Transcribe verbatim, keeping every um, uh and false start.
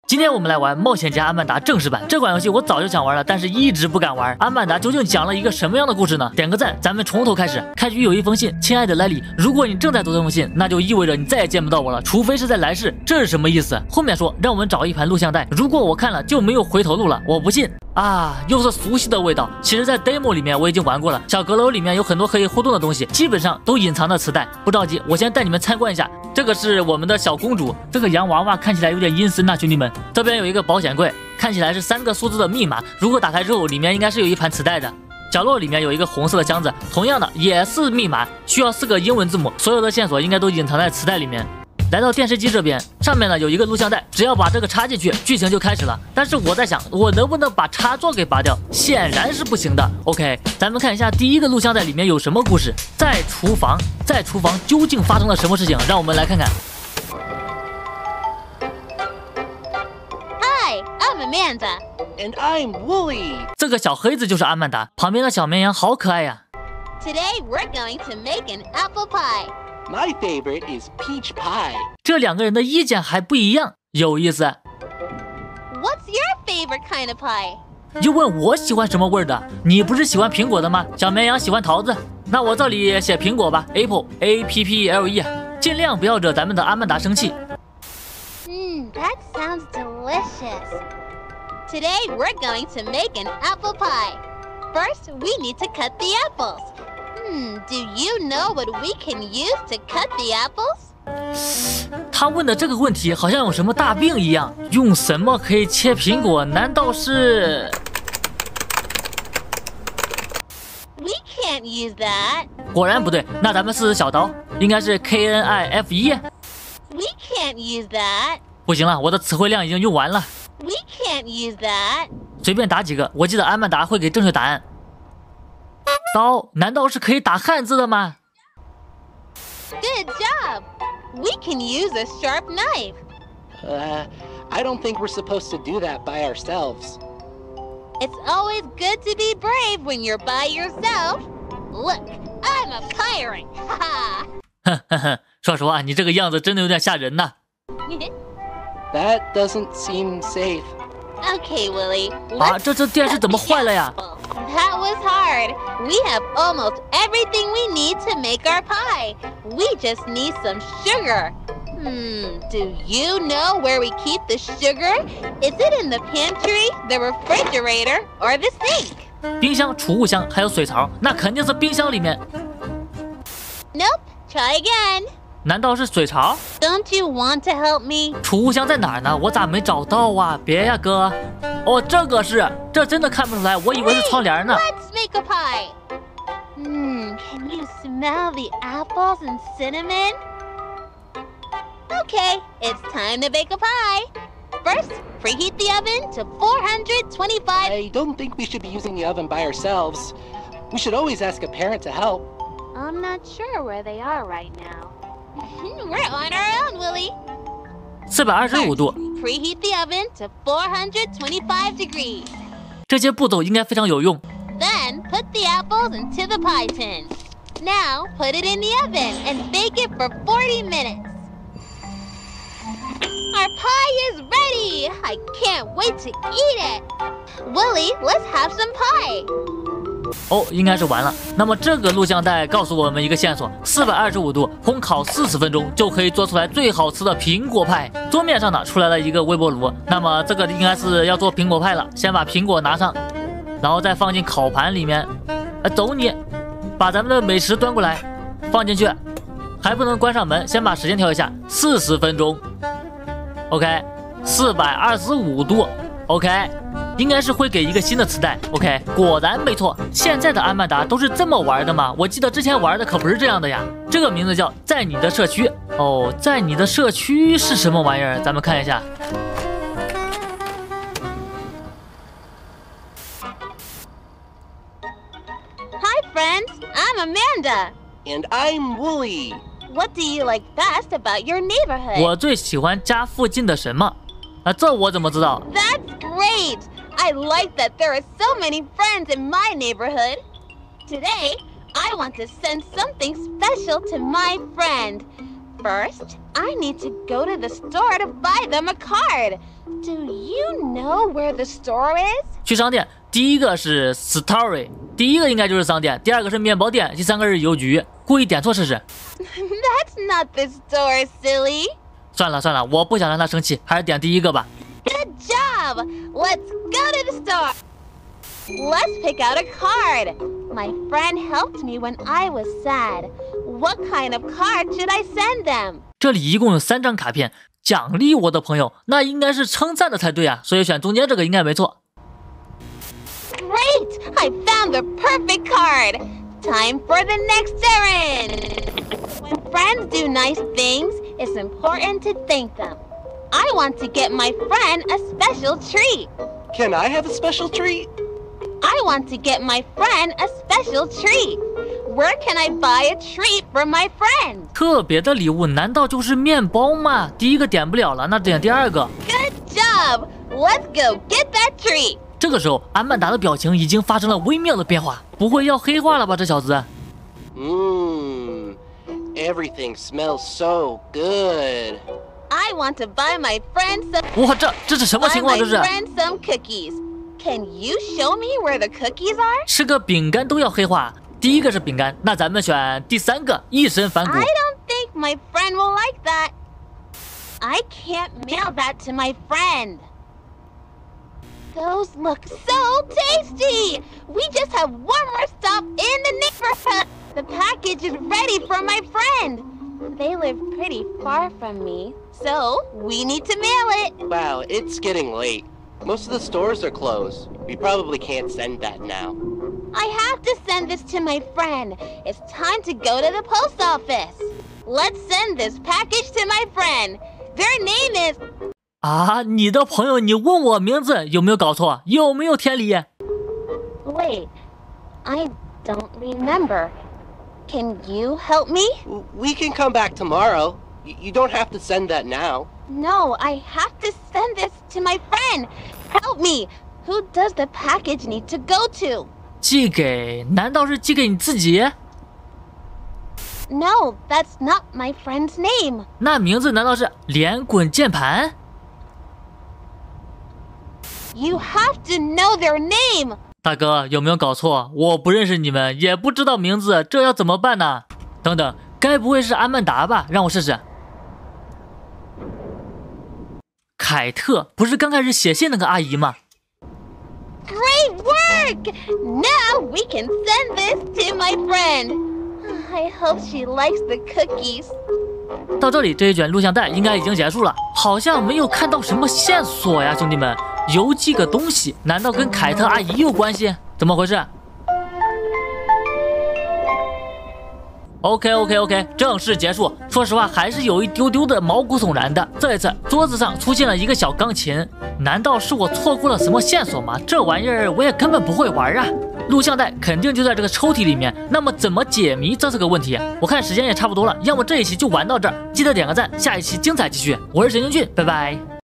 今天我们来玩《冒险家阿曼达》正式版。这款游戏我早就想玩了，但是一直不敢玩。阿曼达究竟讲了一个什么样的故事呢？点个赞，咱们从头开始。开局有一封信，亲爱的莱里，如果你正在读这封信，那就意味着你再也见不到我了，除非是在来世。这是什么意思？后面说让我们找一盘录像带，如果我看了就没有回头路了。我不信。 啊，又是熟悉的味道。其实，在 demo 里面我已经玩过了。小阁楼里面有很多可以互动的东西，基本上都隐藏着磁带。不着急，我先带你们参观一下。这个是我们的小公主，这个洋娃娃看起来有点阴森呐，兄弟们。这边有一个保险柜，看起来是三个数字的密码。如果打开之后，里面应该是有一盘磁带的。角落里面有一个红色的箱子，同样的也是密码，需要四个英文字母。所有的线索应该都隐藏在磁带里面。 来到电视机这边，上面呢有一个录像带，只要把这个插进去，剧情就开始了。但是我在想，我能不能把插座给拔掉？显然是不行的。OK， 咱们看一下第一个录像带里面有什么故事。在厨房，在厨房究竟发生了什么事情？让我们来看看。 Hi, I'm Amanda. And I'm Wooly. 这个小黑子就是阿曼达，旁边的小绵羊好可爱呀。 Today we're going to make an apple pie. My favorite is peach pie. 这两个人的意见还不一样，有意思。 What's your favorite kind of pie? 又问我喜欢什么味儿的？你不是喜欢苹果的吗？小绵羊喜欢桃子，那我这里写苹果吧 ，Apple A P P L E， 尽量不要惹咱们的阿曼达生气。 Mmm, that sounds delicious. Today we're going to make an apple pie. First, we need to cut the apples. Hmm, do you know what we can use to cut the apples? 他问的这个问题好像有什么大病一样。用什么可以切苹果？难道是 ？We can't use that. 果然不对，那咱们试试小刀，应该是 K N I F E。 We can't use that. 不行了，我的词汇量已经用完了。 We can't use that. 随便打几个，我记得阿曼达会给正确答案。 刀难道是可以打汉字的吗 ？Good job. We can use a sharp knife. Uh, I don't think we're supposed to do that by ourselves. It's always good to be brave when you're by yourself. Look, I'm a pirate. Ha 哼哼哼，说实话，你这个样子真的有点吓人呐。 That doesn't seem safe. Okay, Willie. 啊，这这电视怎么坏了呀？ That was hard. We have almost everything we need to make our pie. We just need some sugar. Hmm, do you know where we keep the sugar? Is it in the pantry, the refrigerator, or the sink? 冰箱、储物箱还有水槽，那肯定是冰箱里面。 Nope. Try again. 难道是水槽 ？Don't you want to help me? 储物箱在哪儿呢？我咋没找到啊？别呀，哥。哦，这个是，这真的看不出来，我以为是窗帘呢。 Let's make a pie. Hmm, can you smell the apples and cinnamon? Okay, it's time to bake a pie. First, preheat the oven to four hundred twenty-five. I don't think we should be using the oven by ourselves. We should always ask a parent to help. I'm not sure where they are right now. We're on our own, Willie. 四百二十五度。 Preheat the oven to four hundred twenty-five degrees. 这些步骤应该非常有用。 Then put the apples into the pie tin. Now put it in the oven and bake it for forty minutes. Our pie is ready. I can't wait to eat it. Willie, let's have some pie. 哦，应该是完了。那么这个录像带告诉我们一个线索：四百二十五度烘烤四十分钟就可以做出来最好吃的苹果派。桌面上呢出来了一个微波炉，那么这个应该是要做苹果派了。先把苹果拿上，然后再放进烤盘里面。哎，走你，把咱们的美食端过来，放进去，还不能关上门，先把时间调一下，四十分钟。OK， 四百二十五度。OK。 应该是会给一个新的磁带 ，OK， 果然没错。现在的阿曼达都是这么玩的吗？我记得之前玩的可不是这样的呀。这个名字叫在你的社区哦，在你的社区是什么玩意儿？咱们看一下。 Hi, friends. I'm Amanda. And I'm Wooly. What do you like best about your neighborhood? 我最喜欢家附近的什么？啊，这我怎么知道 ？That's great. I like that there are so many friends in my neighborhood. Today, I want to send something special to my friend. First, I need to go to the store to buy them a card. Do you know where the store is? 去商店，第一个是 Story， 第一个应该就是商店，第二个是面包店，第三个是邮局。故意点错试试。 That's not the store, silly. 算了算了，我不想让他生气，还是点第一个吧。 Good job. Let's go to the store. Let's pick out a card. My friend helped me when I was sad. What kind of card should I send them? 这里一共有三张卡片，奖励我的朋友，那应该是称赞的才对啊，所以选中间这个应该没错。 Great! I found the perfect card. Time for the next errand. When friends do nice things, it's important to thank them. I want to get my friend a special treat. Can I have a special treat? I want to get my friend a special treat. Where can I buy a treat for my friend? 特别的礼物难道就是面包吗？第一个点不了了，那点第二个。 Good job! Let's go get that treat. 这个时候，安曼达的表情已经发生了微妙的变化，不会要黑化了吧？这小子。 Mmm, everything smells so good. I want to buy my friend some. 哇，这这是什么情 Buy 况？ my 这是 friend some cookies. Can you show me where the cookies are? 是个饼干都要黑化。第一个是饼干，那咱们选第三个，一身反骨。 I don't think my friend will like that. I can't mail that to my friend. Those look so tasty. We just have one more stop in the neighborhood. The package is ready for my friend. They live pretty far from me, so we need to mail it. Wow, it's getting late. Most of the stores are closed. We probably can't send that now. I have to send this to my friend. It's time to go to the post office. Let's send this package to my friend. Their name is... 啊，你的朋友，你问我名字有没有搞错？有没有天理？ Wait, I don't remember. Can you help me? We can come back tomorrow. Y- You don't have to send that now. No, I have to send this to my friend. Help me. Who does the package need to go to? 寄给？难道是寄给你自己？ No, that's not my friend's name. 那名字难道是连滚键盘？ You have to know their name. 大哥，有没有搞错？我不认识你们，也不知道名字，这要怎么办呢？等等，该不会是安曼达吧？让我试试。凯特，不是刚开始写信那个阿姨吗？ Great work! Now we can send this to my friend. I hope she likes the cookies. 到这里，这一卷录像带应该已经结束了，好像没有看到什么线索呀，兄弟们。邮寄个东西，难道跟凯特阿姨有关系？怎么回事 ？OK OK OK， 正式结束。说实话，还是有一丢丢的毛骨悚然的。这一次，桌子上出现了一个小钢琴，难道是我错过了什么线索吗？这玩意儿我也根本不会玩啊！录像带肯定就在这个抽屉里面，那么怎么解谜？这是个问题。我看时间也差不多了，要么这一期就玩到这儿，记得点个赞，下一期精彩继续。我是神经俊，拜拜。